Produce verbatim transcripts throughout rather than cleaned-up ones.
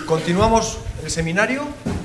Continuamos el seminario.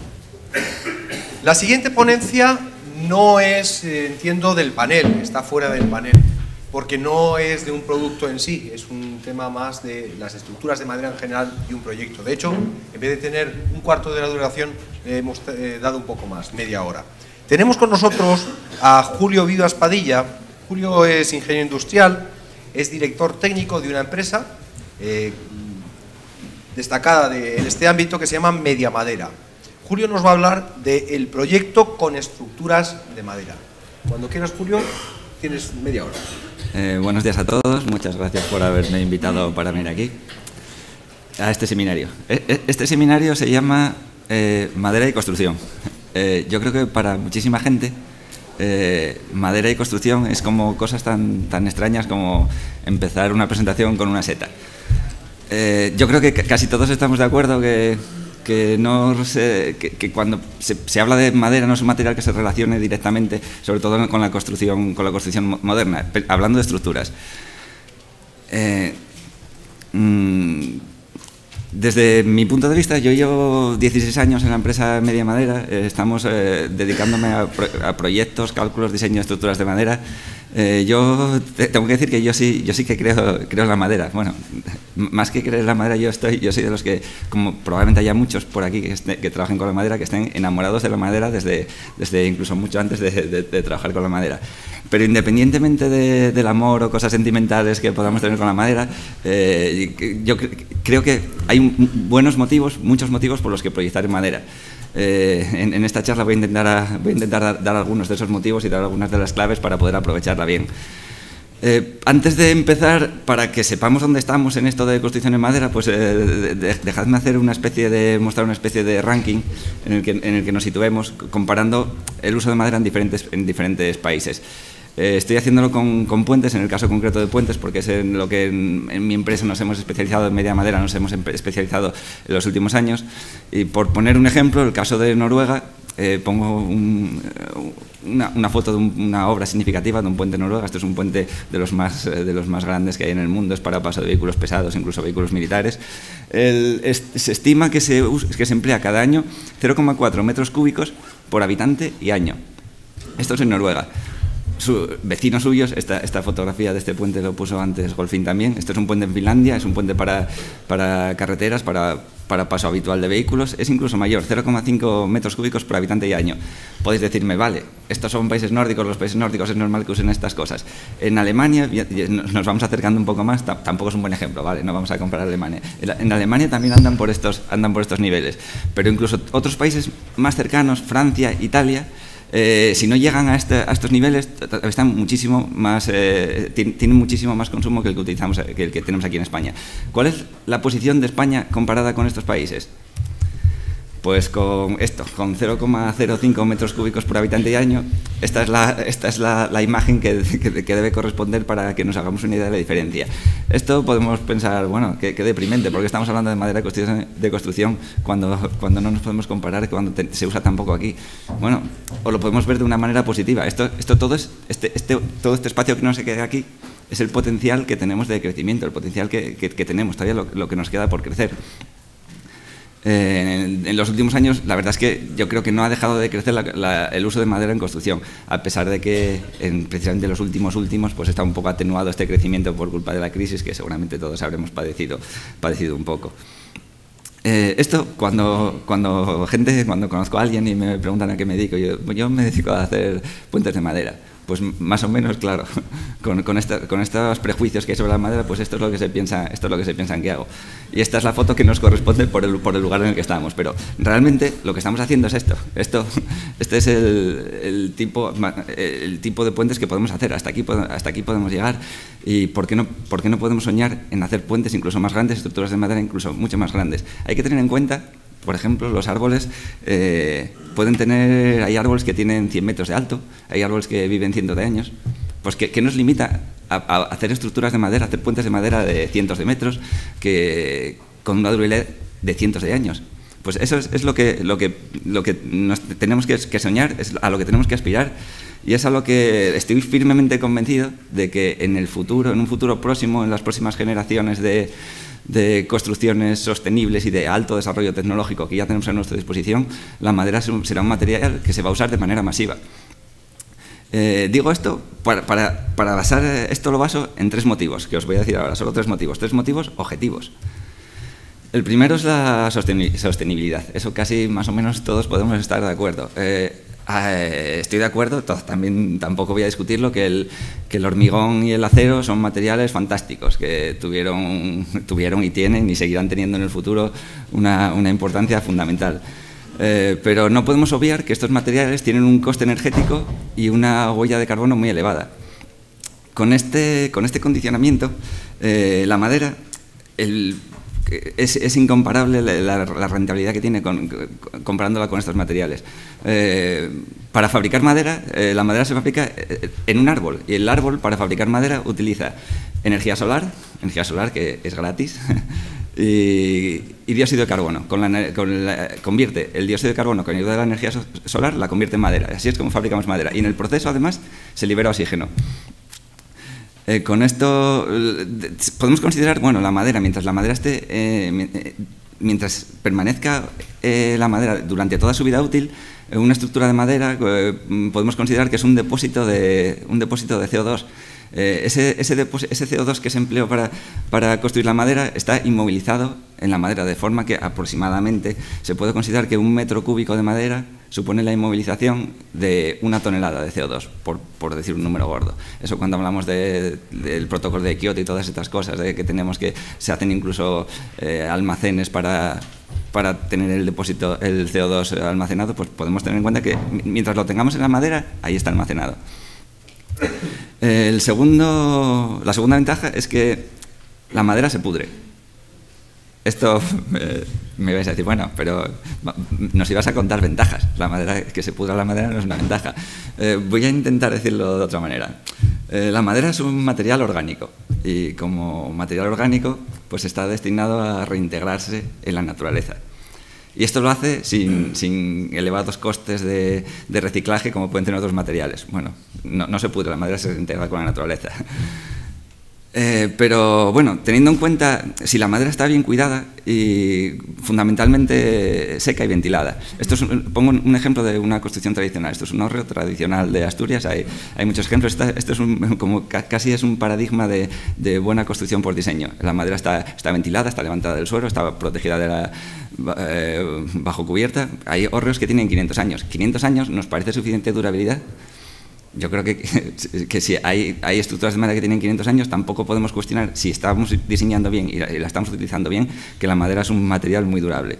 La siguiente ponencia no es, eh, entiendo, del panel, está fuera del panel, porque no es de un producto en sí, es un tema más de las estructuras de madera en general y un proyecto. De hecho, en vez de tener un cuarto de la duración, le hemos eh, dado un poco más, media hora. Tenemos con nosotros a Julio Vivas Padilla. Julio es ingeniero industrial, es director técnico de una empresa eh, destacada de, en este ámbito que se llama Media Madera. Julio nos va a hablar del proyecto con estructuras de madera. Cuando quieras, Julio, tienes media hora. Eh, buenos días a todos, muchas gracias por haberme invitado para venir aquí a este seminario. Este seminario se llama eh, Madera y Construcción. Eh, yo creo que para muchísima gente eh, madera y construcción es como cosas tan, tan extrañas como empezar una presentación con una seta. Eh, yo creo que casi todos estamos de acuerdo que, que, no se, que, que cuando se, se habla de madera no es un material que se relacione directamente, sobre todo con la construcción, con la construcción moderna, hablando de estructuras. Eh, mmm, Desde mi punto de vista, yo llevo dieciséis años en la empresa Media Madera, eh, estamos eh, dedicándome a, pro, a proyectos, cálculos, diseño de estructuras de madera. Eh, yo te, tengo que decir que yo sí, yo sí que creo, creo en la madera. Bueno, más que creer en la madera, yo estoy, yo soy de los que, como probablemente haya muchos por aquí que, este, que trabajen con la madera, que estén enamorados de la madera desde, desde incluso mucho antes de, de, de trabajar con la madera. Pero independientemente de, del amor o cosas sentimentales que podamos tener con la madera, eh, yo creo que hay buenos motivos, muchos motivos por los que proyectar en madera. Eh, en, en esta charla voy a intentar, a, voy a intentar dar, dar algunos de esos motivos y dar algunas de las claves para poder aprovecharla bien. Eh, antes de empezar, para que sepamos dónde estamos en esto de construcción en madera, pues eh, de, de, dejadme hacer una especie de, mostrar una especie de ranking en el que, en el que nos situemos comparando el uso de madera en diferentes, en diferentes países. Eh, estoy haciéndolo con, con puentes, en el caso concreto de puentes, porque es en lo que en, en mi empresa nos hemos especializado, en Media Madera nos hemos especializado en los últimos años. Y por poner un ejemplo, el caso de Noruega, eh, pongo un, una, una foto de un, una obra significativa de un puente en Noruega. Este es un puente de los, más, de los más grandes que hay en el mundo, es para paso de vehículos pesados, incluso vehículos militares. El, es, se estima que se, que se emplea cada año cero coma cuatro metros cúbicos por habitante y año. Esto es en Noruega. Su, vecinos suyos, esta, esta fotografía de este puente lo puso antes Golfín también. Este es un puente en Finlandia, es un puente para, para carreteras, para, para paso habitual de vehículos. Es incluso mayor, cero coma cinco metros cúbicos por habitante y año. Podéis decirme, vale, estos son países nórdicos, los países nórdicos es normal que usen estas cosas. En Alemania, nos vamos acercando un poco más, tampoco es un buen ejemplo, vale, no vamos a comparar Alemania. En Alemania también andan por estos, andan por estos niveles, pero incluso otros países más cercanos, Francia, Italia, Eh, si no llegan a, este, a estos niveles, están muchísimo más, eh, tienen muchísimo más consumo que el que, utilizamos, que el que tenemos aquí en España. ¿Cuál es la posición de España comparada con estos países? Pues con esto, con cero coma cero cinco metros cúbicos por habitante y año, esta es la, esta es la, la imagen que, que, que debe corresponder para que nos hagamos una idea de la diferencia. Esto podemos pensar, bueno, qué, qué deprimente, porque estamos hablando de madera de construcción, de construcción cuando, cuando no nos podemos comparar, cuando te, se usa tan poco aquí. Bueno, o lo podemos ver de una manera positiva. Esto, esto todo, es, este, este, todo este espacio que no se queda aquí es el potencial que tenemos de crecimiento, el potencial que, que, que tenemos, todavía lo, lo que nos queda por crecer. Eh, en, en los últimos años, la verdad es que yo creo que no ha dejado de crecer la, la, el uso de madera en construcción, a pesar de que en precisamente los últimos últimos pues está un poco atenuado este crecimiento por culpa de la crisis, que seguramente todos habremos padecido, padecido un poco. Eh, esto, cuando, cuando gente, cuando conozco a alguien y me preguntan a qué me dedico, yo, yo me dedico a hacer puentes de madera. Pues más o menos, claro, con, con, esta, con estos prejuicios que hay sobre la madera, pues esto es lo que se piensa, esto es lo que se piensan que hago. Y esta es la foto que nos corresponde por el, por el lugar en el que estamos. Pero realmente lo que estamos haciendo es esto. esto este es el, el, tipo, el tipo de puentes que podemos hacer. Hasta aquí, hasta aquí podemos llegar. ¿Y por qué, no, por qué no podemos soñar en hacer puentes incluso más grandes, estructuras de madera incluso mucho más grandes? Hay que tener en cuenta, por ejemplo, los árboles eh, pueden tener, hay árboles que tienen cien metros de alto, hay árboles que viven cientos de años. Pues ¿qué, qué nos limita a, a hacer estructuras de madera, a hacer puentes de madera de cientos de metros, que, con una durabilidad de cientos de años? Pues eso es, es lo que, lo que, lo que nos tenemos que, que soñar, es a lo que tenemos que aspirar, y es a lo que estoy firmemente convencido de que en el futuro, en un futuro próximo, en las próximas generaciones de, de construcciones sostenibles y de alto desarrollo tecnológico que ya tenemos a nuestra disposición, la madera será un material que se va a usar de manera masiva. Eh, digo esto para, para, para basar esto lo baso en tres motivos, que os voy a decir ahora, solo tres motivos, tres motivos objetivos. El primero es la sostenibilidad, eso casi más o menos todos podemos estar de acuerdo. Eh, eh, estoy de acuerdo, también tampoco voy a discutirlo, que el, que el hormigón y el acero son materiales fantásticos, que tuvieron, tuvieron y tienen y seguirán teniendo en el futuro una, una importancia fundamental. Eh, pero no podemos obviar que estos materiales tienen un coste energético y una huella de carbono muy elevada. Con este, con este condicionamiento, eh, la madera el, es, es incomparable la, la rentabilidad que tiene con, comparándola con estos materiales. Eh, para fabricar madera, eh, la madera se fabrica en un árbol, y el árbol para fabricar madera utiliza energía solar, energía solar que es gratis, Y, y dióxido de carbono. Con la, con la, convierte el dióxido de carbono con ayuda de la energía so, solar, la convierte en madera. Así es como fabricamos madera. Y en el proceso, además, se libera oxígeno. Eh, con esto podemos considerar, bueno, la madera, mientras la madera esté, eh, mientras permanezca eh, la madera durante toda su vida útil, eh, una estructura de madera eh, podemos considerar que es un depósito de, un depósito de C O dos. Eh, ese, ese, ese C O dos que se empleó para, para construir la madera está inmovilizado en la madera, de forma que aproximadamente se puede considerar que un metro cúbico de madera supone la inmovilización de una tonelada de C O dos, por, por decir un número gordo. Eso cuando hablamos de, del protocolo de Kioto y todas estas cosas, de que tenemos que se hacen incluso eh, almacenes para, para tener el depósito, el C O dos almacenado, pues podemos tener en cuenta que mientras lo tengamos en la madera, ahí está almacenado. El segundo, la segunda ventaja es que la madera se pudre. Esto eh, me vais a decir, bueno, pero nos ibas a contar ventajas. La madera, que se pudra la madera no es una ventaja. Eh, voy a intentar decirlo de otra manera. Eh, la madera es un material orgánico y como material orgánico pues está destinado a reintegrarse en la naturaleza. Y esto lo hace sin, sin elevados costes de, de reciclaje como pueden tener otros materiales. Bueno, no, no se pudre, la madera se reintegra con la naturaleza. Eh, pero bueno, teniendo en cuenta si la madera está bien cuidada y fundamentalmente seca y ventilada. Esto es un, pongo un ejemplo de una construcción tradicional. Esto es un hórreo tradicional de Asturias. Hay, hay muchos ejemplos. Esta, esto es un, como casi es un paradigma de, de buena construcción por diseño. La madera está, está ventilada, está levantada del suelo, está protegida de la, eh, bajo cubierta. Hay hórreos que tienen quinientos años. ¿quinientos años nos parece suficiente durabilidad? Yo creo que, que, que si hay, hay estructuras de madera que tienen quinientos años, tampoco podemos cuestionar si estamos diseñando bien y la, y la estamos utilizando bien, que la madera es un material muy durable.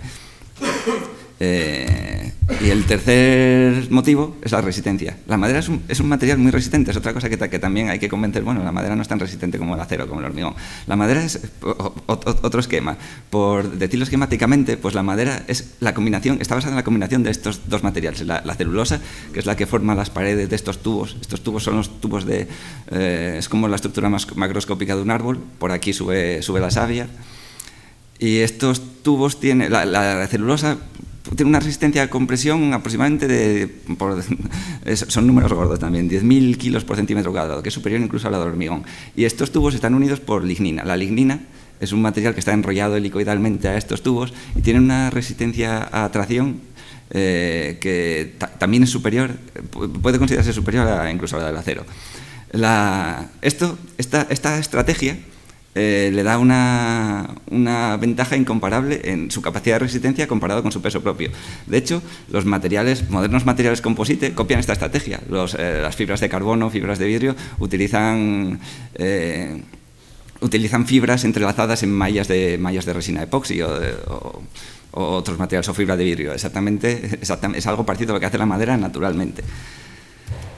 Eh, y el tercer motivo es la resistencia. La madera es un, es un material muy resistente, es otra cosa que, que también hay que convencer. Bueno, la madera no es tan resistente como el acero, como el hormigón. La madera es o, o, otro esquema. Por decirlo esquemáticamente, pues la madera es la combinación, está basada en la combinación de estos dos materiales. La, la celulosa, que es la que forma las paredes de estos tubos. Estos tubos son los tubos de... Eh, es como la estructura más macroscópica de un árbol. Por aquí sube, sube la savia. Y estos tubos tienen... La, la celulosa tiene una resistencia a compresión aproximadamente de, por, son números gordos también, diez mil kilos por centímetro cuadrado, que es superior incluso a la del hormigón. Y estos tubos están unidos por lignina. La lignina es un material que está enrollado helicoidalmente a estos tubos y tiene una resistencia a tracción eh, que también es superior, puede considerarse superior a, incluso a la del acero. La, esto, esta, esta estrategia Eh, le da una, una ventaja incomparable en su capacidad de resistencia comparado con su peso propio. De hecho, los materiales, modernos materiales composite copian esta estrategia. Los, eh, las fibras de carbono, fibras de vidrio, utilizan, eh, utilizan fibras entrelazadas en mallas de, mallas de resina epoxi o, de, o, o otros materiales o fibra de vidrio. Exactamente, exactamente, es algo parecido a lo que hace la madera naturalmente.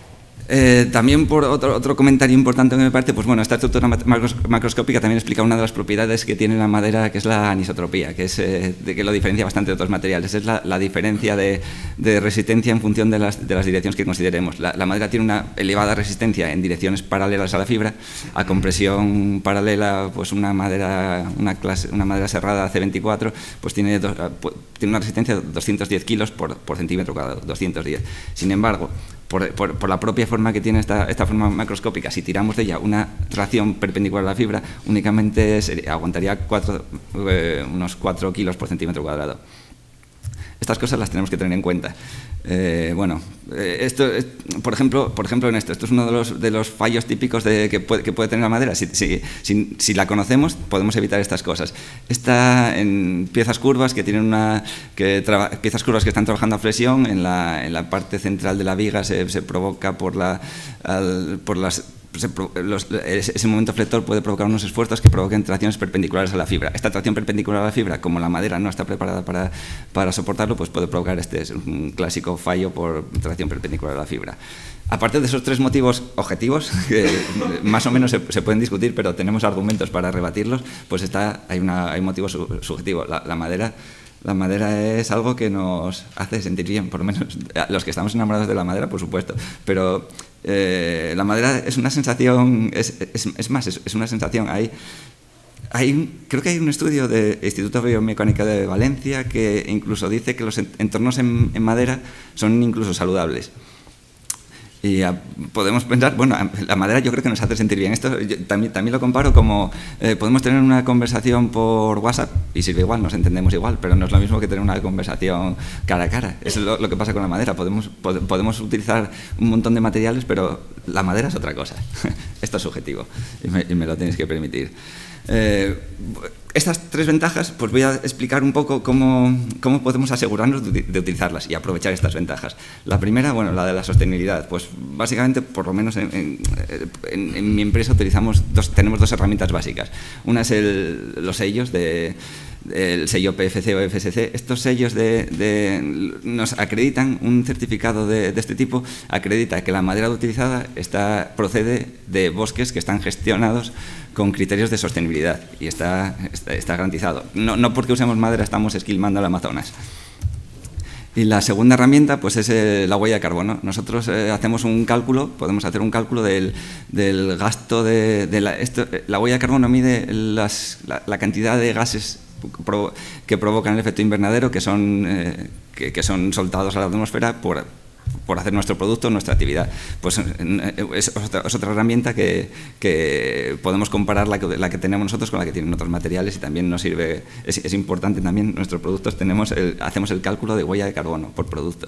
Eh, también por otro, otro comentario importante que me parece, pues bueno, esta estructura macros, macroscópica también explica una de las propiedades que tiene la madera, que es la anisotropía, que es eh, de que lo diferencia bastante de otros materiales. Es la, la diferencia de, de resistencia en función de las, de las direcciones que consideremos. La, la madera tiene una elevada resistencia en direcciones paralelas a la fibra. A compresión paralela, pues una madera, una clase, una madera serrada C veinticuatro, pues tiene, dos, tiene una resistencia de doscientos diez kilos por, por centímetro cuadrado, doscientos diez. Sin embargo, Por, por, por la propia forma que tiene esta, esta forma macroscópica, si tiramos de ella una tracción perpendicular a la fibra, únicamente sería, aguantaría cuatro, eh, unos cuatro kilos por centímetro cuadrado. Estas cosas las tenemos que tener en cuenta. Eh, bueno, eh, esto, es, por ejemplo, por ejemplo en esto, esto es uno de los, de los fallos típicos de, que, puede, que puede tener la madera. Si, si, si, si la conocemos, podemos evitar estas cosas. Está en piezas curvas que tienen una, que traba, piezas curvas que están trabajando a flexión. En la, en la parte central de la viga se, se provoca por la, al, por las Se, los, ese momento flector puede provocar unos esfuerzos que provoquen tracciones perpendiculares a la fibra. Esta tracción perpendicular a la fibra, como la madera no está preparada para, para soportarlo, pues puede provocar este es un clásico fallo por tracción perpendicular a la fibra. Aparte de esos tres motivos objetivos, que más o menos se, se pueden discutir, pero tenemos argumentos para rebatirlos, pues está, hay, una, hay un motivo su, subjetivo. La, la madera La madera es algo que nos hace sentir bien, por lo menos los que estamos enamorados de la madera, por supuesto, pero eh, la madera es una sensación, es, es, es más, es, es una sensación. Hay, hay, creo que hay un estudio del Instituto de Biomecánica de Valencia que incluso dice que los entornos en, en madera son incluso saludables. Y a, podemos pensar, bueno, la madera yo creo que nos hace sentir bien. Esto yo, también, también lo comparo como eh, podemos tener una conversación por WhatsApp y sirve igual, nos entendemos igual, pero no es lo mismo que tener una conversación cara a cara. Eso es lo, lo que pasa con la madera. Podemos, pod, podemos utilizar un montón de materiales, pero la madera es otra cosa. Esto es subjetivo y me, y me lo tenéis que permitir. Eh, estas tres ventajas, pues voy a explicar un poco cómo, cómo podemos asegurarnos de, de utilizarlas y aprovechar estas ventajas. La primera, bueno, la de la sostenibilidad. Pues básicamente, por lo menos en, en, en, en mi empresa utilizamos dos, tenemos dos herramientas básicas. Una es el, los sellos de el sello P F C o F S C. Estos sellos de, de, nos acreditan un certificado de, de este tipo, acredita que la madera utilizada está, procede de bosques que están gestionados con criterios de sostenibilidad y está, está, está garantizado. No, no porque usemos madera estamos esquilmando al Amazonas. Y la segunda herramienta pues es eh, la huella de carbono. Nosotros eh, hacemos un cálculo, podemos hacer un cálculo del, del gasto de, de la, esto, la huella de carbono mide las, la, la cantidad de gases que provocan el efecto invernadero que son, eh, que, que son soltados a la atmósfera por, por hacer nuestro producto, nuestra actividad. Pues es otra, es otra herramienta que, que podemos comparar la que, la que tenemos nosotros con la que tienen otros materiales y también nos sirve, es, es importante también, nuestros productos tenemos el, hacemos el cálculo de huella de carbono por producto.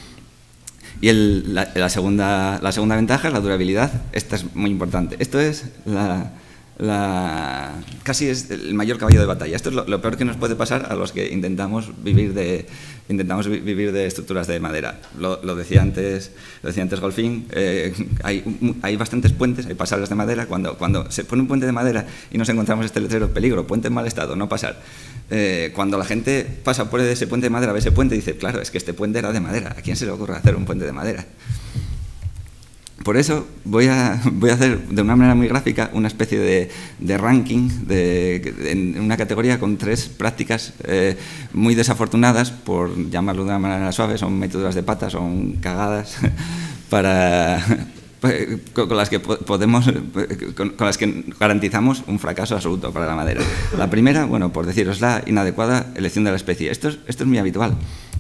Y el, la, la, segunda, la segunda ventaja es la durabilidad. Esta es muy importante. Esto es la... La, casi es el mayor caballo de batalla. Esto es lo, lo peor que nos puede pasar a los que intentamos vivir de, intentamos vi, vivir de estructuras de madera. Lo, lo decía antes, lo decía antes Golfín, eh, hay, hay bastantes puentes, hay pasarelas de madera. Cuando, cuando se pone un puente de madera y nos encontramos este letrero, peligro, puente en mal estado, no pasar. Eh, cuando la gente pasa por ese puente de madera, ve ese puente y dice, claro, es que este puente era de madera. ¿A quién se le ocurre hacer un puente de madera? Por eso voy a, voy a hacer de una manera muy gráfica una especie de, de ranking de, de, en una categoría con tres prácticas eh, muy desafortunadas, por llamarlo de una manera suave, son meteduras de pata, son cagadas, para, con las que podemos, con, con las que garantizamos un fracaso absoluto para la madera. La primera, bueno, por deciros, la inadecuada elección de la especie. Esto es, esto es muy habitual.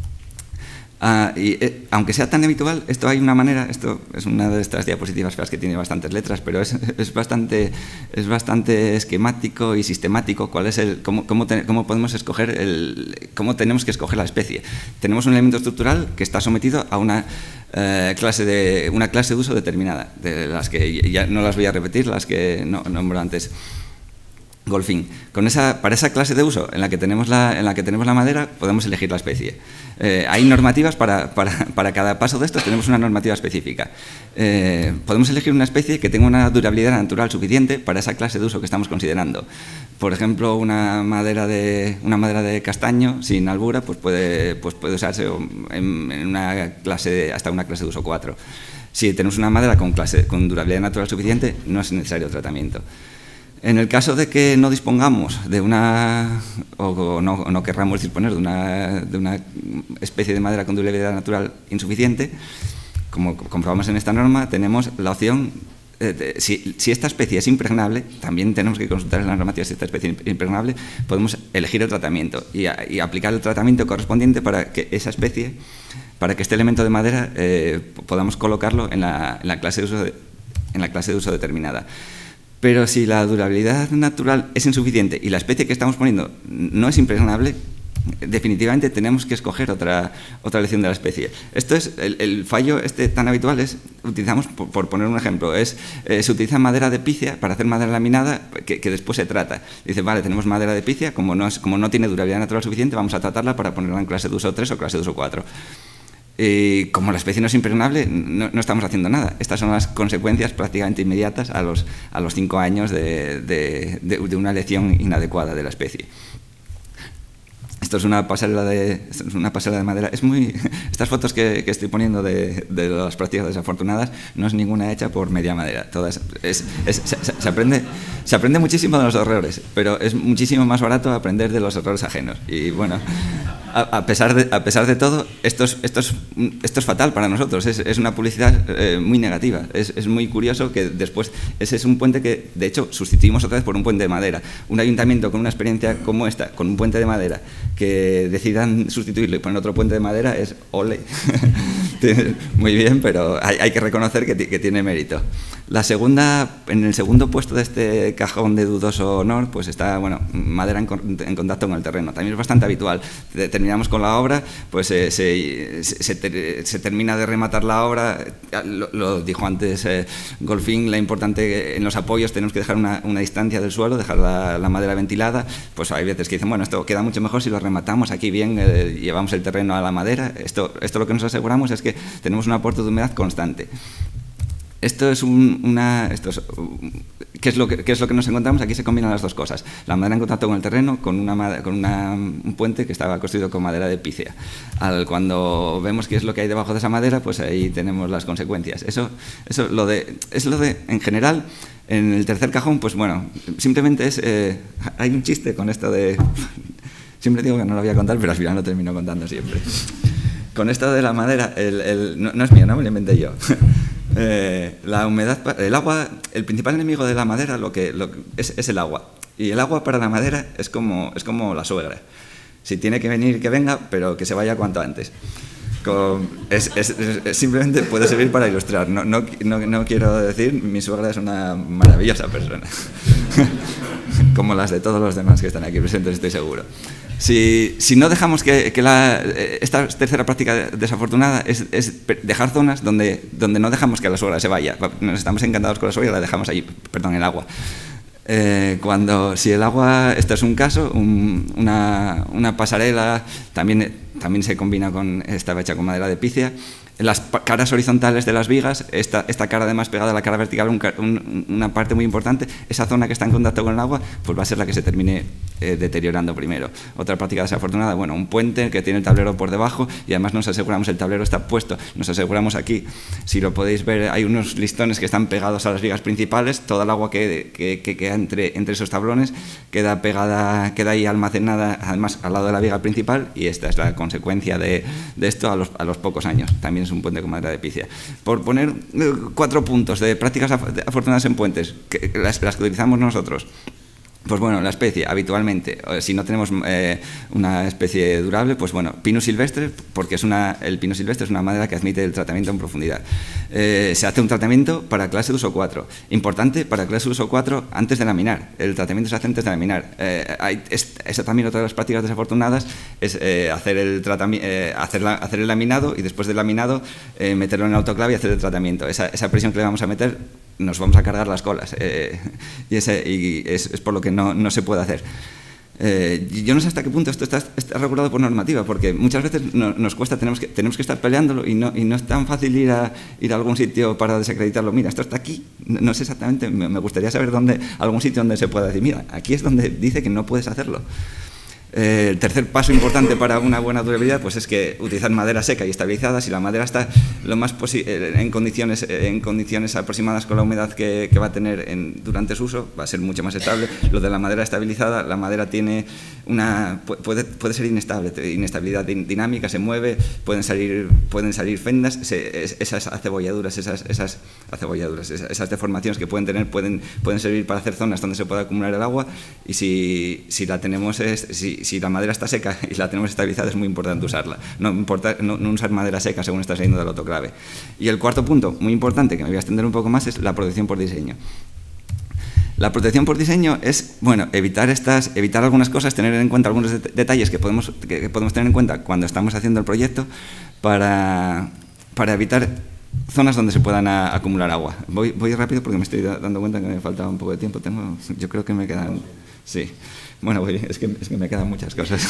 Uh, y eh, aunque sea tan habitual, esto hay una manera, esto es una de estas diapositivas feas que tiene bastantes letras, pero es, es, bastante, es bastante esquemático y sistemático cuál es el, cómo, cómo, te, cómo podemos escoger, el, cómo tenemos que escoger la especie. Tenemos un elemento estructural que está sometido a una, uh, clase, de, una clase de uso determinada, de las que ya no las voy a repetir, las que no nombro antes. Golfín. Con esa, para esa clase de uso en la que tenemos la, en la, que tenemos la madera, podemos elegir la especie. Eh, hay normativas para, para, para cada paso de estos, tenemos una normativa específica. Eh, podemos elegir una especie que tenga una durabilidad natural suficiente para esa clase de uso que estamos considerando. Por ejemplo, una madera de, una madera de castaño sin albura pues puede, pues puede usarse en, en una clase de, hasta una clase de uso cuatro. Si tenemos una madera con, clase, con durabilidad natural suficiente, no es necesario tratamiento. En el caso de que no dispongamos de una, o no, o no querramos disponer de una, de una especie de madera con durabilidad natural insuficiente, como comprobamos en esta norma, tenemos la opción, eh, de, si, si esta especie es impregnable, también tenemos que consultar en la normativa si esta especie es impregnable, podemos elegir el tratamiento y, a, y aplicar el tratamiento correspondiente para que esa especie, para que este elemento de madera eh, podamos colocarlo en la, en la clase de uso de, en la clase de uso determinada. Pero si la durabilidad natural es insuficiente y la especie que estamos poniendo no es impregnable, definitivamente tenemos que escoger otra, otra elección de la especie. Esto es, el, el fallo este tan habitual es, utilizamos, por, por poner un ejemplo, es, eh, se utiliza madera de pícea para hacer madera laminada que, que después se trata. Dice, vale, tenemos madera de pícea, como no, es, como no tiene durabilidad natural suficiente, vamos a tratarla para ponerla en clase de uso tres o clase de uso cuatro. Y como la especie no es impregnable, no, no estamos haciendo nada. Estas son las consecuencias prácticamente inmediatas a los, a los cinco años de, de, de, de una elección inadecuada de la especie. Esto es una pasarela de, es una pasarela de madera. Es muy, estas fotos que, que estoy poniendo de, de las prácticas desafortunadas no es ninguna hecha por Media Madera. Todas, es, es, se, se, aprende, se aprende muchísimo de los errores, pero es muchísimo más barato aprender de los errores ajenos. Y bueno, a, a, pesar, de, a pesar de todo, esto es, esto es, esto es fatal para nosotros. Es, es una publicidad eh, muy negativa. Es, es muy curioso que después, ese es un puente que, de hecho, sustituimos otra vez por un puente de madera. Un ayuntamiento con una experiencia como esta, con un puente de madera, que decidan sustituirlo y poner otro puente de madera, es ole. Muy bien, pero hay, hay que reconocer que, que tiene mérito. La segunda, en el segundo puesto de este cajón de dudoso honor, pues está, bueno, madera en, en contacto con el terreno. También es bastante habitual. Terminamos con la obra, pues eh, se, se, se, se termina de rematar la obra. Lo, lo dijo antes eh, Golfín, la importante en los apoyos tenemos que dejar una, una distancia del suelo, dejar la, la madera ventilada. Pues hay veces que dicen, bueno, esto queda mucho mejor si lo rematamos aquí bien, eh, llevamos el terreno a la madera. Esto, esto lo que nos aseguramos es que tenemos un aporte de humedad constante. Esto es un, una... Esto es, ¿qué, es lo que, ¿Qué es lo que nos encontramos? Aquí se combinan las dos cosas. La madera en contacto con el terreno con, una, con una, un puente que estaba construido con madera de pícea. Al, cuando vemos qué es lo que hay debajo de esa madera, pues ahí tenemos las consecuencias. Eso, eso lo de, es lo de, en general, en el tercer cajón, pues bueno, simplemente es... Eh, hay un chiste con esto de... Siempre digo que no lo voy a contar, pero al final lo termino contando siempre. Con esto de la madera, el, el, no, no es mío, no me lo inventé yo. Eh, la humedad, el agua, el principal enemigo de la madera lo que, lo, es, es el agua. Y el agua para la madera es como, es como la suegra. Si tiene que venir, que venga, pero que se vaya cuanto antes. Con, es, es, es, simplemente puede servir para ilustrar. No, no, no, no quiero decir, mi suegra es una maravillosa persona. Como las de todos los demás que están aquí presentes, estoy seguro. Si, si no dejamos que, que la, esta tercera práctica desafortunada es, es dejar zonas donde, donde no dejamos que la suegra se vaya. Nos estamos encantados con la suegra y la dejamos ahí, perdón, el agua. Eh, cuando, si el agua, esto es un caso, un, una, una pasarela, también, también se combina con, estaba hecha con madera de pícea. Las caras horizontales de las vigas, esta, esta cara además pegada a la cara vertical, un, un, una parte muy importante, esa zona que está en contacto con el agua, pues va a ser la que se termine eh, deteriorando primero. Otra práctica desafortunada, bueno, un puente que tiene el tablero por debajo y además nos aseguramos, el tablero está puesto, nos aseguramos aquí, si lo podéis ver, hay unos listones que están pegados a las vigas principales, toda el agua que, que, que queda entre, entre esos tablones queda pegada, queda ahí almacenada, además al lado de la viga principal, y esta es la consecuencia de, de esto a los, a los pocos años. También es un puente con madera de pícea. Por poner cuatro puntos de prácticas afortunadas en puentes, que, las, las que utilizamos nosotros. Pues bueno, la especie, habitualmente, si no tenemos eh, una especie durable, pues bueno, pinus silvestre, porque es una, el pino silvestre es una madera que admite el tratamiento en profundidad. Eh, se hace un tratamiento para clase de uso cuatro. Importante, para clase de uso cuatro, antes de laminar. El tratamiento se hace antes de laminar. Eh, hay, es, esa también otra de las prácticas desafortunadas, es eh, hacer, el eh, hacer, la, hacer el laminado y después del laminado eh, meterlo en el autoclave y hacer el tratamiento. Esa, esa presión que le vamos a meter, nos vamos a cargar las colas, eh, y, ese, y es, es por lo que no, no se puede hacer. Eh, yo no sé hasta qué punto esto está, está regulado por normativa, porque muchas veces no, nos cuesta, tenemos que, tenemos que estar peleándolo y no, y no es tan fácil ir a, ir a algún sitio para desacreditarlo. Mira, esto está aquí, no, no sé exactamente, me, me gustaría saber dónde, algún sitio donde se pueda decir, mira, aquí es donde dice que no puedes hacerlo. Eh, el tercer paso importante para una buena durabilidad pues es que utilizar madera seca y estabilizada. Si la madera está lo más en condiciones, en condiciones aproximadas con la humedad que, que va a tener en, durante su uso, va a ser mucho más estable. Lo de la madera estabilizada, la madera tiene una, puede, puede ser inestable, inestabilidad dinámica, se mueve, pueden salir, pueden salir fendas, se, esas acebolladuras, esas, esas acebolladuras, esas, esas deformaciones que pueden tener pueden, pueden servir para hacer zonas donde se pueda acumular el agua, y si, si la tenemos es, si, si la madera está seca y la tenemos estabilizada, es muy importante usarla. No, importa, no, no usar madera seca según está saliendo del autoclave. Y el cuarto punto, muy importante, que me voy a extender un poco más, es la protección por diseño. La protección por diseño es, bueno, evitar, estas, evitar algunas cosas, tener en cuenta algunos det detalles que podemos, que, que podemos tener en cuenta cuando estamos haciendo el proyecto para, para evitar zonas donde se puedan a, acumular agua. Voy, voy rápido porque me estoy dando cuenta que me falta un poco de tiempo. Tengo, yo creo que me quedan... Sí. Bueno, voy, es, que, es que me quedan muchas cosas.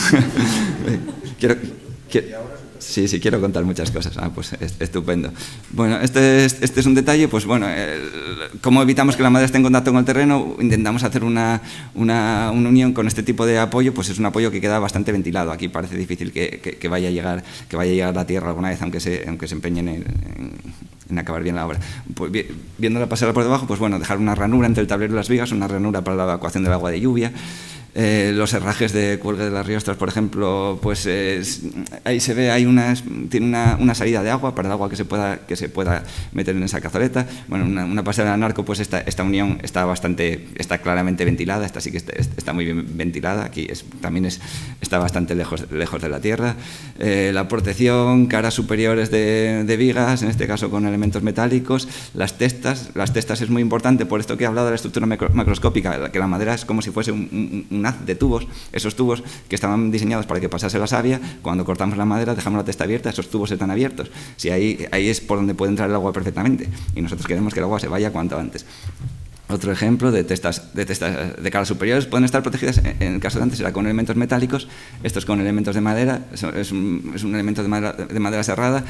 quiero, quiero, sí, sí, quiero contar muchas cosas. Ah, pues estupendo. Bueno, este es, este es un detalle, pues bueno, el, cómo evitamos que la madera esté en contacto con el terreno. Intentamos hacer una, una, una unión con este tipo de apoyo, pues es un apoyo que queda bastante ventilado. Aquí parece difícil que, que, que, vaya, a llegar, que vaya a llegar a la tierra alguna vez, aunque se, aunque se empeñen en, en, en acabar bien la obra. Pues, viéndola pasar por debajo, pues bueno, dejar una ranura entre el tablero y las vigas, una ranura para la evacuación del agua de lluvia. Eh, los herrajes de cuelgue de las riostras, por ejemplo, pues eh, ahí se ve, hay una, tiene una, una salida de agua para el agua que se pueda, que se pueda meter en esa cazoleta. Bueno, una, una pasada de narco, pues esta, esta unión está bastante, está claramente ventilada, esta sí que está, está muy bien ventilada, aquí es, también es, está bastante lejos, lejos de la tierra. Eh, la protección, caras superiores de, de vigas, en este caso con elementos metálicos, las testas, las testas es muy importante, por esto que he hablado de la estructura macroscópica, que la madera es como si fuese un, un, un haz de tubos, esos tubos que estaban diseñados para que pasase la savia. Cuando cortamos la madera, dejamos la testa abierta, esos tubos están abiertos. Si ahí, ahí es por donde puede entrar el agua perfectamente, y nosotros queremos que el agua se vaya cuanto antes. Otro ejemplo de testas de, testas de caras superiores pueden estar protegidas, en el caso de antes era con elementos metálicos, estos con elementos de madera, es un, es un elemento de madera, de madera serrada,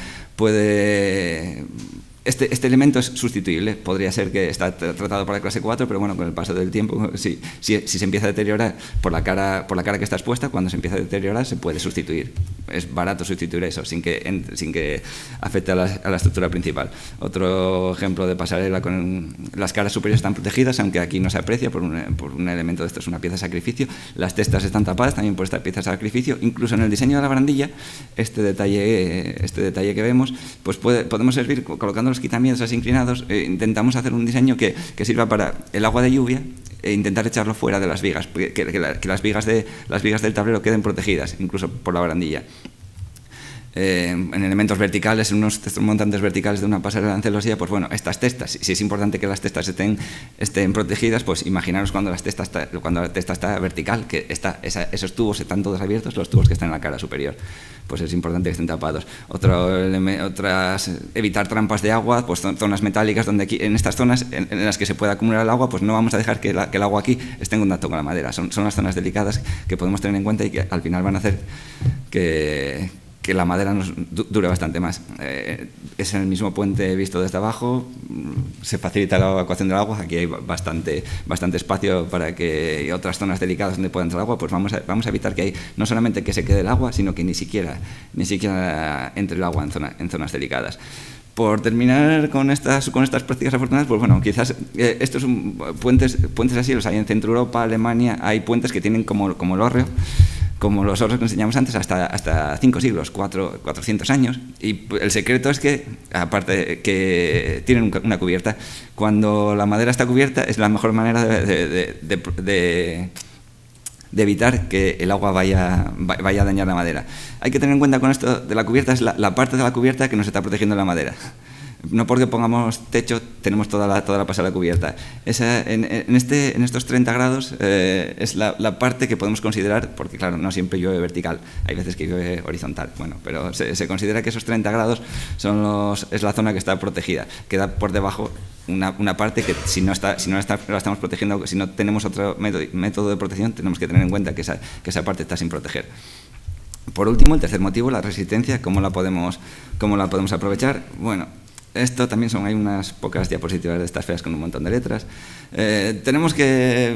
puede... Este, este elemento es sustituible, podría ser que está tratado para clase cuatro, pero bueno, con el paso del tiempo, si, si, si se empieza a deteriorar por la, cara, por la cara que está expuesta, cuando se empieza a deteriorar se puede sustituir. Es barato sustituir eso, sin que, en, sin que afecte a la, a la estructura principal. Otro ejemplo de pasarela, con las caras superiores están protegidas, aunque aquí no se aprecia por un, por un elemento de esto, es una pieza de sacrificio. Las testas están tapadas también por esta pieza de sacrificio. Incluso en el diseño de la barandilla, este detalle, este detalle que vemos, pues puede, podemos servir colocando los quitamientos inclinados. Eh, intentamos hacer un diseño que, que sirva para el agua de lluvia e intentar echarlo fuera de las vigas, que, que, la, que las, vigas de, las vigas del tablero queden protegidas, incluso por la barandilla. Eh, en elementos verticales, en unos montantes verticales de una pasarela en celosía, pues bueno, estas testas, si es importante que las testas estén, estén protegidas, pues imaginaros cuando, las testas está, cuando la testa está vertical, que está, esa, esos tubos están todos abiertos, los tubos que están en la cara superior, pues es importante que estén tapados. Otro, otras, evitar trampas de agua, pues zonas metálicas, donde aquí, en estas zonas en, en las que se puede acumular el agua, pues no vamos a dejar que, la, que el agua aquí esté en contacto con la madera, son, son las zonas delicadas que podemos tener en cuenta y que al final van a hacer que que la madera nos dure bastante más. Eh, es en el mismo puente visto desde abajo, se facilita la evacuación del agua, aquí hay bastante, bastante espacio para que y otras zonas delicadas donde pueda entrar agua, pues vamos a, vamos a evitar que hay, no solamente que se quede el agua, sino que ni siquiera, ni siquiera entre el agua en, zona, en zonas delicadas. Por terminar con estas, con estas prácticas afortunadas, pues bueno, quizás eh, estos son puentes, puentes así los hay en Centro Europa, Alemania, hay puentes que tienen como, como el hórreo, como los hórreos que enseñamos antes, hasta, hasta cinco siglos, cuatro, cuatrocientos años. Y el secreto es que, aparte que tienen una cubierta, cuando la madera está cubierta es la mejor manera de, de, de, de, de, de evitar que el agua vaya, vaya a dañar la madera. Hay que tener en cuenta con esto de la cubierta, es la, la parte de la cubierta que nos está protegiendo la madera. No porque pongamos techo tenemos toda la, toda la pasarela cubierta. Esa, en, en, este, en estos treinta grados eh, es la, la parte que podemos considerar, porque claro, no siempre llueve vertical, hay veces que llueve horizontal, bueno, pero se, se considera que esos treinta grados son los, es la zona que está protegida. Queda por debajo una, una parte que si no, está, si no la, está, la estamos protegiendo, si no tenemos otro método, método de protección, tenemos que tener en cuenta que esa, que esa parte está sin proteger. Por último, el tercer motivo, la resistencia, ¿cómo la podemos, cómo la podemos aprovechar? Bueno, esto también son, hay unas pocas diapositivas de estas feas con un montón de letras. Eh, tenemos que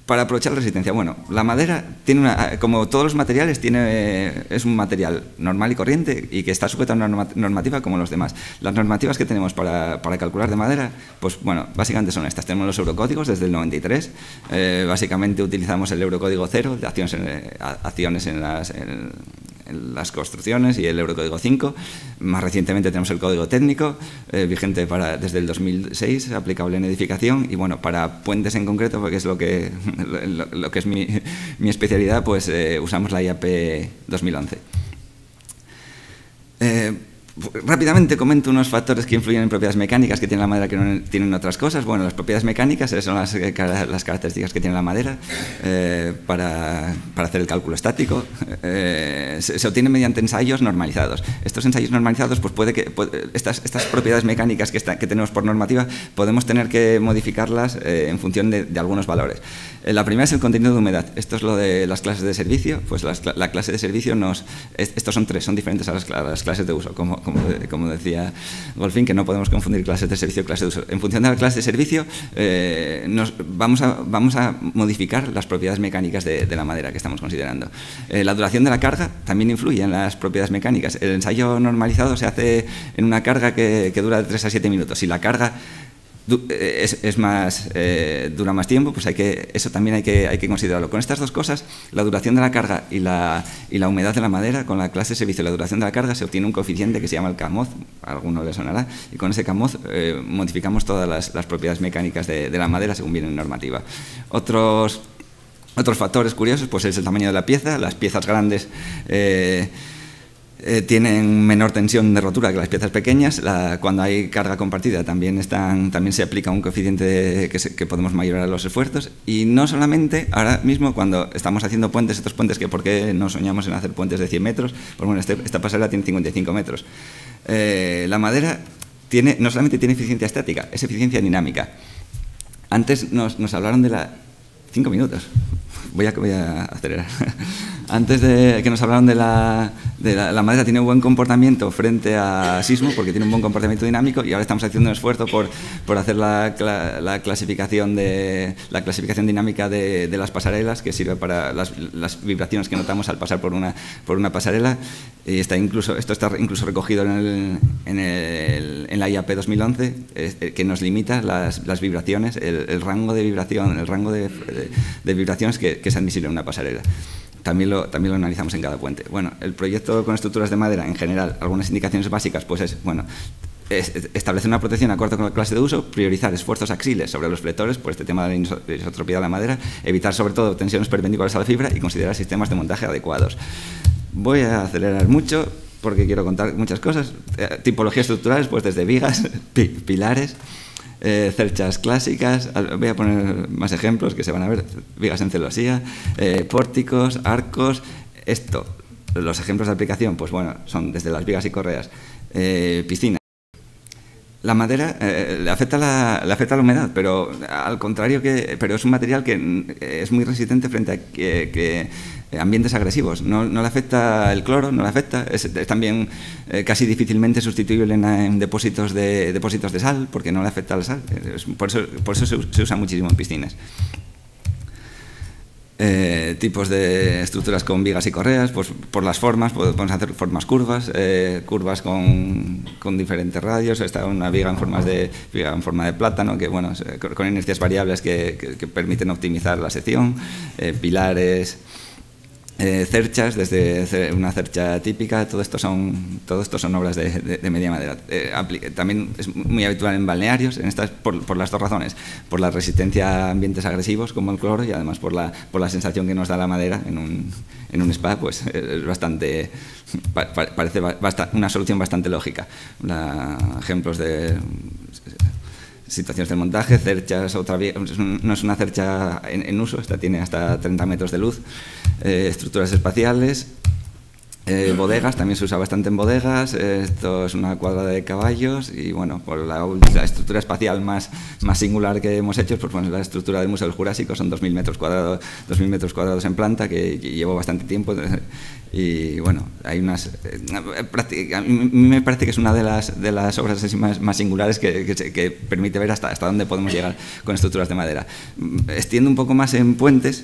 para aprovechar la resistencia, bueno, la madera tiene una, como todos los materiales, tiene, es un material normal y corriente y que está sujeto a una normativa como los demás. Las normativas que tenemos para, para calcular de madera, pues bueno, básicamente son estas. Tenemos los eurocódigos desde el noventa y tres, eh, básicamente utilizamos el eurocódigo cero de acciones en, acciones en las... En, en las construcciones y el Eurocódigo cinco. Más recientemente tenemos el Código Técnico, eh, vigente para, desde el dos mil seis, aplicable en edificación, y bueno, para puentes en concreto, porque es lo que, lo, lo que es mi, mi especialidad, pues eh, usamos la I A P dos mil once. Eh, Rápidamente comento unos factores que influyen en propiedades mecánicas que tiene la madera que no tienen otras cosas. Bueno, las propiedades mecánicas son las, las características que tiene la madera eh, para, para hacer el cálculo estático. Eh, se, se obtienen mediante ensayos normalizados. Estos ensayos normalizados, pues puede que puede, estas, estas propiedades mecánicas que, está, que tenemos por normativa, podemos tener que modificarlas eh, en función de, de algunos valores. Eh, la primera es el contenido de humedad. Esto es lo de las clases de servicio. Pues las, la clase de servicio nos... Estos son tres, son diferentes a las, a las clases de uso, como Como, como decía Golfín, que no podemos confundir clases de servicio y clases de uso. En función de la clase de servicio, eh, nos vamos, a, vamos a modificar las propiedades mecánicas de, de la madera que estamos considerando. Eh, la duración de la carga también influye en las propiedades mecánicas. El ensayo normalizado se hace en una carga que, que dura de tres a siete minutos. Si la carga Es, es más, eh, dura más tiempo, pues hay que, eso también hay que, hay que considerarlo. Con estas dos cosas, la duración de la carga y la, y la humedad de la madera, con la clase de servicio y la duración de la carga, se obtiene un coeficiente que se llama el CAMOZ, a alguno le sonará, y con ese CAMOZ eh, modificamos todas las, las propiedades mecánicas de, de la madera según viene en normativa. Otros, otros factores curiosos, pues es el tamaño de la pieza. Las piezas grandes eh, Eh, tienen menor tensión de rotura que las piezas pequeñas. La, cuando hay carga compartida también, están, también se aplica un coeficiente de, que, se, que podemos mayorar los esfuerzos. Y no solamente, ahora mismo cuando estamos haciendo puentes, estos puentes que por qué no soñamos en hacer puentes de cien metros, pues bueno, este, esta pasarela tiene cincuenta y cinco metros. Eh, la madera tiene, no solamente tiene eficiencia estática, es eficiencia dinámica. Antes nos, nos hablaron de la... Cinco minutos. Voy a, voy a acelerar. Antes de que nos hablaron de la, de la, la madera tiene un buen comportamiento frente a sismo porque tiene un buen comportamiento dinámico, y ahora estamos haciendo un esfuerzo por, por hacer la, la, clasificación de, la clasificación dinámica de, de las pasarelas, que sirve para las, las vibraciones que notamos al pasar por una, por una pasarela. Y está incluso, esto está incluso recogido en, el, en, el, en la I A P dos mil once, eh, que nos limita las, las vibraciones, el, el rango de vibración, el rango de, de, de vibraciones que, que es admisible en una pasarela. También lo, también lo analizamos en cada puente. Bueno, el proyecto con estructuras de madera, en general, algunas indicaciones básicas, pues es, bueno, es establecer una protección acorde con la clase de uso, priorizar esfuerzos axiles sobre los fletores por este tema de la isotropía de la madera, evitar sobre todo tensiones perpendiculares a la fibra y considerar sistemas de montaje adecuados. Voy a acelerar mucho porque quiero contar muchas cosas. Eh, tipologías estructurales, pues desde vigas, pi pilares, Eh, cerchas clásicas, voy a poner más ejemplos que se van a ver, vigas en celosía, eh, pórticos, arcos. Esto, los ejemplos de aplicación, pues bueno, son desde las vigas y correas, eh, piscinas. La madera eh, le, afecta la, le afecta la humedad, pero al contrario que, pero es un material que es muy resistente frente a que, que ambientes agresivos. No, no le afecta el cloro, no le afecta. Es, es también eh, casi difícilmente sustituible en, en depósitos de depósitos de sal, porque no le afecta la sal. Es, por eso, por eso se, se usa muchísimo en piscinas. Eh, tipos de estructuras con vigas y correas, pues por las formas, podemos hacer formas curvas, eh, curvas con, con diferentes radios. Está una viga en, formas de, viga en forma de plátano, que bueno, con inercias variables que, que, que permiten optimizar la sección, eh, pilares, eh, cerchas, desde una cercha típica. Todo esto son, todo esto son obras de, de, de media madera. Eh, también es muy habitual en balnearios, en estas, por, por las dos razones: por la resistencia a ambientes agresivos como el cloro, y además por la, por la sensación que nos da la madera en un, en un spa. Pues es bastante, pa, parece basta, una solución bastante lógica. La, ejemplos de situaciones de montaje, cerchas, otra vía, no es una cercha en, en uso, esta tiene hasta treinta metros de luz, eh, estructuras espaciales, Eh, bodegas, también se usa bastante en bodegas. Esto es una cuadrada de caballos y, bueno, por la, la estructura espacial más, más singular que hemos hecho, pues bueno, la estructura del Museo del Jurásico, son dos mil metros cuadrados, dos mil metros cuadrados en planta, que llevo bastante tiempo y, bueno, hay unas... A mí me parece que es una de las, de las obras así más, más singulares que, que, que permite ver hasta, hasta dónde podemos llegar con estructuras de madera. Extiendo un poco más en puentes.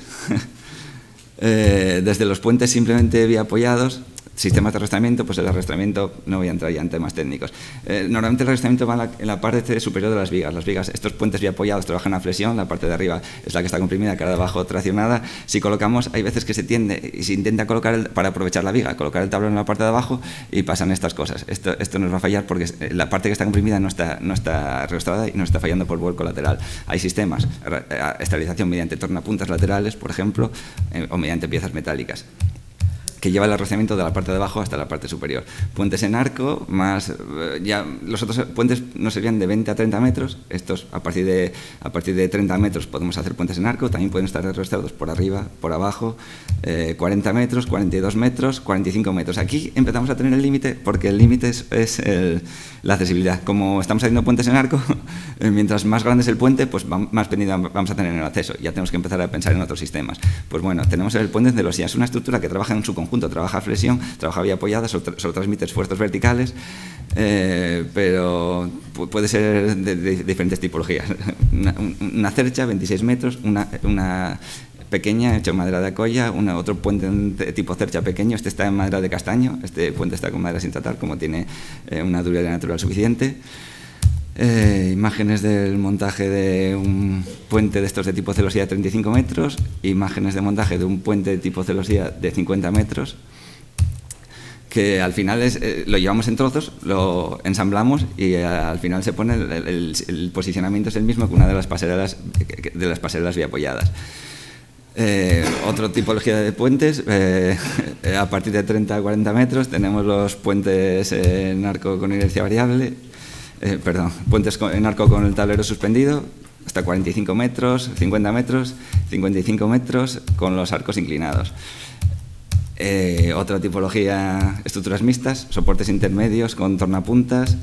Eh, desde los puentes simplemente vía apoyados, sistemas de arrastramiento, pues el arrastramiento, no voy a entrar ya en temas técnicos. Eh, normalmente el arrastramiento va en la, en la parte superior de las vigas. Las vigas, estos puentes vía apoyados trabajan a flexión, la parte de arriba es la que está comprimida, la de abajo traccionada. Si colocamos, hay veces que se tiende y se intenta colocar, el, para aprovechar la viga, colocar el tablero en la parte de abajo y pasan estas cosas. Esto, esto nos va a fallar porque la parte que está comprimida no está, no está restaurada y nos está fallando por vuelco lateral. Hay sistemas, estabilización mediante tornapuntas laterales, por ejemplo, eh, o mediante piezas metálicas, que lleva el arrastramiento de la parte de abajo hasta la parte superior. Puentes en arco, más ya los otros puentes nos serían de veinte a treinta metros. Estos a partir de a partir de treinta metros podemos hacer puentes en arco. También pueden estar arrastrados por arriba, por abajo, eh, cuarenta metros, cuarenta y dos metros, cuarenta y cinco metros. Aquí empezamos a tener el límite porque el límite es, es el, la accesibilidad. Como estamos haciendo puentes en arco, mientras más grande es el puente, pues más pendiente vamos a tener en el acceso. Ya tenemos que empezar a pensar en otros sistemas. Pues bueno, tenemos el puente de celosía. Es una estructura que trabaja en su conjunto. Trabaja flexión, trabaja vía apoyada, solo, solo transmite esfuerzos verticales, eh, pero puede ser de, de, de diferentes tipologías. Una, una cercha, veintiséis metros, una, una pequeña, hecha en madera de acolla, una, otro puente de tipo cercha pequeño, este está en madera de castaño, este puente está con madera sin tratar, como tiene eh, una durabilidad natural suficiente. Eh, imágenes del montaje de un puente de estos de tipo celosía de treinta y cinco metros, imágenes de montaje de un puente de tipo celosía de cincuenta metros, que al final es, eh, lo llevamos en trozos, lo ensamblamos y eh, al final se pone el, el, el posicionamiento es el mismo que una de las pasarelas, de las pasarelas vía apoyadas. Eh, otra tipología de puentes, eh, a partir de treinta a cuarenta metros tenemos los puentes en arco con inercia variable. Eh, perdón, puentes en arco con el tablero suspendido, hasta cuarenta y cinco metros, cincuenta metros, cincuenta y cinco metros, con los arcos inclinados. Eh, otra tipología, estructuras mixtas, soportes intermedios con tornapuntas,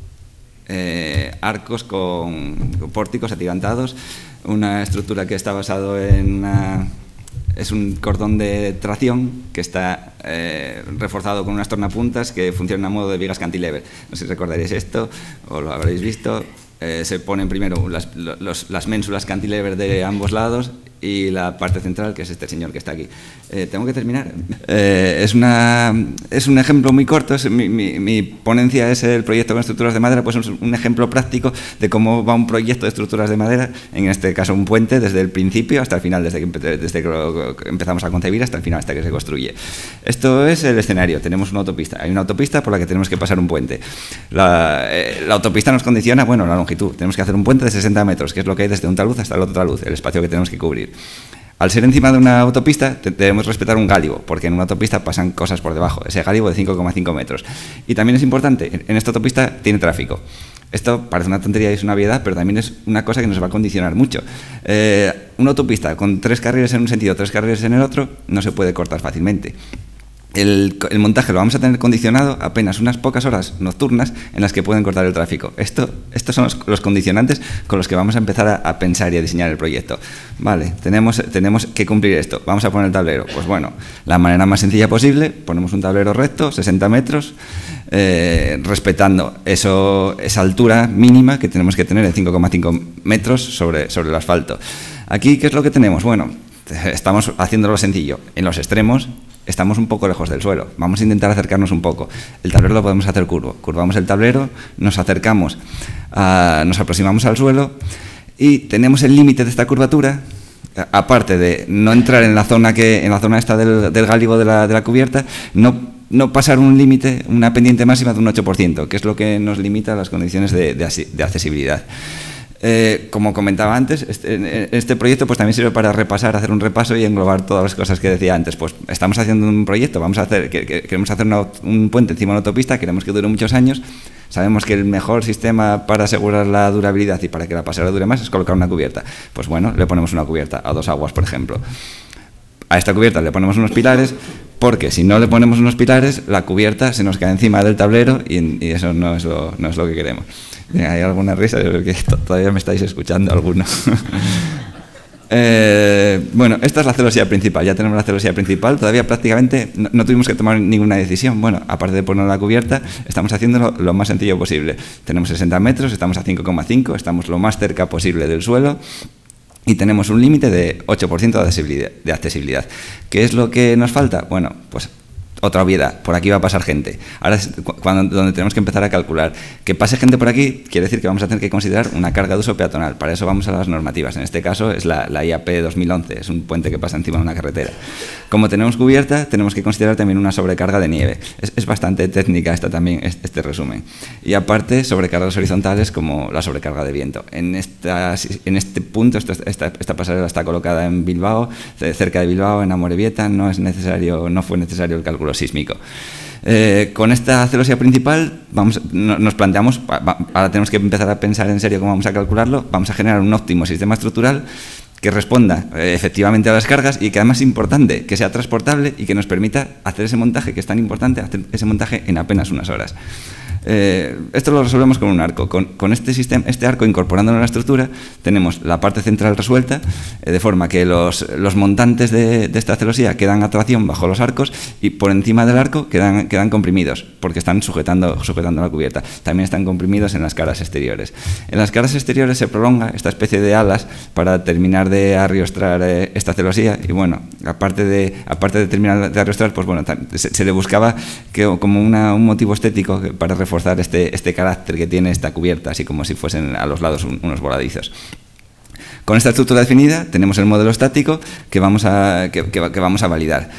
eh, arcos con, con pórticos atirantados, una estructura que está basado en una... Es un cordón de tracción que está eh, reforzado con unas tornapuntas que funcionan a modo de vigas cantilever. No sé si recordaréis esto o lo habréis visto. Eh, se ponen primero las, los, las ménsulas cantilever de ambos lados y la parte central, que es este señor que está aquí. Eh, ¿Tengo que terminar? Eh, es, una, es un ejemplo muy corto. Es, mi, mi, mi ponencia es el proyecto con estructuras de madera, pues es un ejemplo práctico de cómo va un proyecto de estructuras de madera, en este caso un puente, desde el principio hasta el final, desde que, desde que lo empezamos a concebir hasta el final, hasta que se construye. Esto es el escenario. Tenemos una autopista. Hay una autopista por la que tenemos que pasar un puente. La, eh, la autopista nos condiciona, bueno, la longitud. Tenemos que hacer un puente de sesenta metros, que es lo que hay desde un talud hasta el otro talud, el espacio que tenemos que cubrir. Al ser encima de una autopista, debemos respetar un gálibo, porque en una autopista pasan cosas por debajo, ese gálibo de cinco coma cinco metros. Y también es importante, en esta autopista tiene tráfico. Esto parece una tontería y es una obviedad, pero también es una cosa que nos va a condicionar mucho. Eh, una autopista con tres carriles en un sentido, tres carriles en el otro, no se puede cortar fácilmente. El, el montaje lo vamos a tener condicionado apenas unas pocas horas nocturnas en las que pueden cortar el tráfico. Esto, estos son los, los condicionantes con los que vamos a empezar a, a pensar y a diseñar el proyecto. Vale, tenemos, tenemos que cumplir esto. Vamos a poner el tablero. Pues bueno, la manera más sencilla posible, ponemos un tablero recto, sesenta metros, eh, respetando eso, esa altura mínima que tenemos que tener de cinco coma cinco metros sobre, sobre el asfalto. Aquí, ¿qué es lo que tenemos? Bueno, estamos haciéndolo sencillo. En los extremos estamos un poco lejos del suelo. Vamos a intentar acercarnos un poco. El tablero lo podemos hacer curvo. Curvamos el tablero, nos acercamos, a, nos aproximamos al suelo y tenemos el límite de esta curvatura, aparte de no entrar en la zona, que, en la zona esta del, del gálibo de la, de la cubierta, no, no pasar un límite, una pendiente máxima de un ocho por ciento, que es lo que nos limita a las condiciones de, de, de accesibilidad. Eh, como comentaba antes, este, este proyecto pues también sirve para repasar, hacer un repaso y englobar todas las cosas que decía antes. Pues estamos haciendo un proyecto, vamos a hacer, que, que, queremos hacer una, un puente encima de una autopista, queremos que dure muchos años. Sabemos que el mejor sistema para asegurar la durabilidad y para que la pasarela dure más es colocar una cubierta. Pues bueno, le ponemos una cubierta a dos aguas, por ejemplo. a esta cubierta le ponemos unos pilares, porque si no le ponemos unos pilares, la cubierta se nos cae encima del tablero y, y eso no es, lo, no es lo que queremos. ¿Hay alguna risa? Yo creo que todavía me estáis escuchando alguno. Eh, bueno, esta es la celosía principal, ya tenemos la celosía principal, todavía prácticamente no, no tuvimos que tomar ninguna decisión. Bueno, aparte de poner la cubierta, estamos haciéndolo lo más sencillo posible. Tenemos sesenta metros, estamos a cinco coma cinco, estamos lo más cerca posible del suelo y tenemos un límite de ocho por ciento de accesibilidad, de accesibilidad. ¿Qué es lo que nos falta? Bueno, pues otra obviedad, por aquí va a pasar gente. Ahora es cuando, donde tenemos que empezar a calcular. Que pase gente por aquí quiere decir que vamos a tener que considerar una carga de uso peatonal. Para eso vamos a las normativas. En este caso es la, la I A P dos mil once, es un puente que pasa encima de una carretera. Como tenemos cubierta, tenemos que considerar también una sobrecarga de nieve. Es, es bastante técnica esta también, este resumen. Y aparte, sobrecargas horizontales como la sobrecarga de viento. En, esta, en este punto, esta, esta, esta pasarela está colocada en Bilbao, cerca de Bilbao, en Amorebieta, no, es necesario, no fue necesario el cálculo sísmico. Eh, con esta celosía principal vamos, no, nos planteamos, va, ahora tenemos que empezar a pensar en serio cómo vamos a calcularlo, vamos a generar un óptimo sistema estructural que responda eh, efectivamente a las cargas y que además es importante, que sea transportable y que nos permita hacer ese montaje, que es tan importante, hacer ese montaje en apenas unas horas. Eh, esto lo resolvemos con un arco. Con, con este, sistema, este arco, incorporándolo en la estructura, tenemos la parte central resuelta, eh, de forma que los, los montantes de, de esta celosía quedan a tracción bajo los arcos y por encima del arco quedan, quedan comprimidos, porque están sujetando, sujetando la cubierta. También están comprimidos en las caras exteriores. En las caras exteriores se prolonga esta especie de alas para terminar de arriostrar eh, esta celosía y bueno, aparte de, aparte de terminar de arriostrar, pues bueno, se, se le buscaba que, como una, un motivo estético para reforzar Este, este carácter que tiene esta cubierta, así como si fuesen a los lados un, unos voladizos. Con esta estructura definida tenemos el modelo estático que vamos a, que, que, que vamos a validar.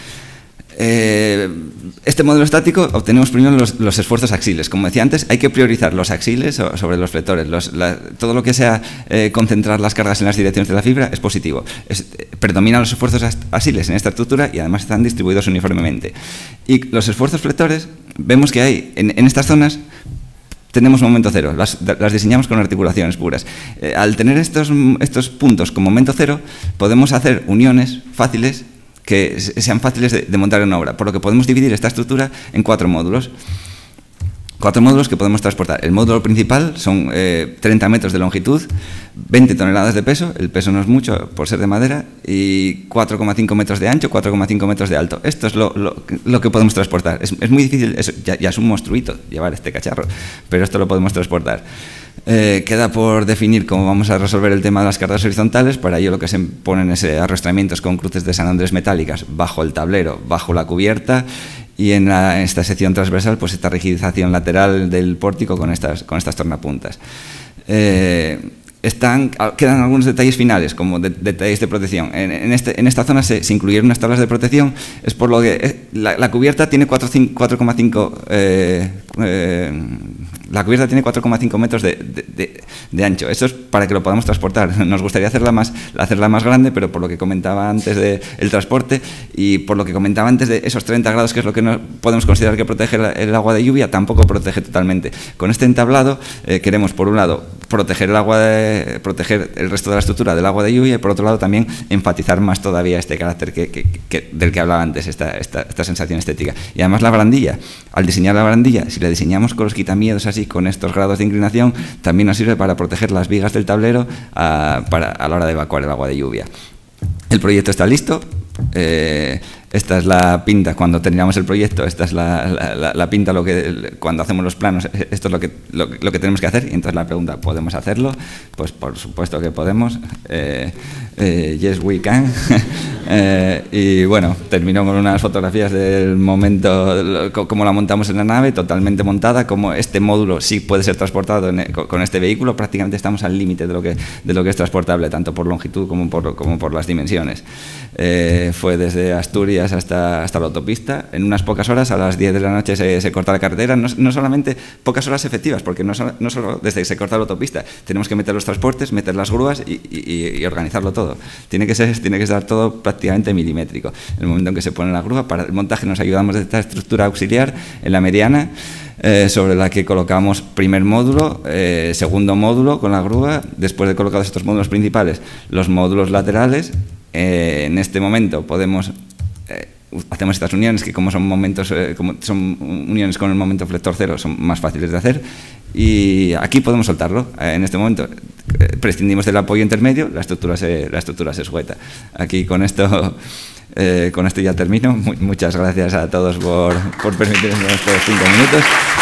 Eh, este modelo estático obtenemos primero los, los esfuerzos axiles. Como decía antes, hay que priorizar los axiles sobre los flectores. Los, la, todo lo que sea eh, concentrar las cargas en las direcciones de la fibra es positivo. Es, eh, predominan los esfuerzos axiles en esta estructura y además están distribuidos uniformemente. Y los esfuerzos flectores, vemos que hay en, en estas zonas tenemos momento cero, las, las diseñamos con articulaciones puras. Eh, al tener estos, estos puntos con momento cero, podemos hacer uniones fáciles que sean fáciles de, de montar en obra, por lo que podemos dividir esta estructura en cuatro módulos. Cuatro módulos que podemos transportar. El módulo principal son eh, treinta metros de longitud, veinte toneladas de peso, el peso no es mucho por ser de madera, y cuatro coma cinco metros de ancho, cuatro coma cinco metros de alto. Esto es lo, lo, lo que podemos transportar. Es, es muy difícil, es, ya, ya es un monstruito llevar este cacharro, pero esto lo podemos transportar. Eh, queda por definir cómo vamos a resolver el tema de las cargas horizontales. Para ello lo que se ponen es arrastramientos con cruces de San Andrés metálicas bajo el tablero, bajo la cubierta, y en, la, en esta sección transversal pues esta rigidización lateral del pórtico con estas, con estas tornapuntas. Eh, Están, quedan algunos detalles finales, como de, detalles de protección. En, en, este, en esta zona se, se incluyeron unas tablas de protección, es por lo que eh, la, la cubierta tiene cuatro coma cinco eh, eh, la cubierta tiene cuatro coma cinco metros de, de, de, de ancho. Esto es para que lo podamos transportar. Nos gustaría hacerla más, hacerla más grande, pero por lo que comentaba antes del de transporte y por lo que comentaba antes de esos treinta grados, que es lo que no podemos considerar que protege el, el agua de lluvia, tampoco protege totalmente. Con este entablado eh, queremos, por un lado, proteger el agua de, proteger el resto de la estructura del agua de lluvia y por otro lado también enfatizar más todavía este carácter que, que, que, del que hablaba antes, esta, esta, esta sensación estética. Y además la barandilla, al diseñar la barandilla, si la diseñamos con los quitamiedos así, con estos grados de inclinación, también nos sirve para proteger las vigas del tablero a, para, a la hora de evacuar el agua de lluvia. El proyecto está listo. Eh, esta es la pinta cuando terminamos el proyecto, esta es la, la, la, la pinta lo que, cuando hacemos los planos, esto es lo que, lo, lo que tenemos que hacer. Y entonces la pregunta, ¿podemos hacerlo? Pues por supuesto que podemos. Eh, eh, yes, we can. eh, y bueno, terminó con unas fotografías del momento, cómo la montamos en la nave, totalmente montada, cómo este módulo sí puede ser transportado en, con este vehículo. Prácticamente estamos al límite de lo que de lo que es transportable, tanto por longitud como por, como por las dimensiones. Eh, fue desde Asturias hasta, hasta la autopista. En unas pocas horas, a las diez de la noche, se, se corta la carretera. No, no solamente pocas horas efectivas, porque no, so, no solo desde que se corta la autopista, tenemos que meter los transportes, meter las grúas y, y, y organizarlo todo. Tiene que ser, tiene que estar todo prácticamente milimétrico. En el momento en que se pone la grúa, para el montaje nos ayudamos de esta estructura auxiliar en la mediana, eh, sobre la que colocamos primer módulo, eh, segundo módulo con la grúa. Después de colocados estos módulos principales, los módulos laterales. eh, en este momento podemos, eh, hacemos estas uniones que como son momentos, eh, como son uniones con el momento flector cero, son más fáciles de hacer, y aquí podemos soltarlo. Eh, en este momento eh, prescindimos del apoyo intermedio, la estructura se, la estructura se sujeta. Aquí con esto, eh, con esto ya termino. Muchas gracias a todos por, por permitirnos estos cinco minutos.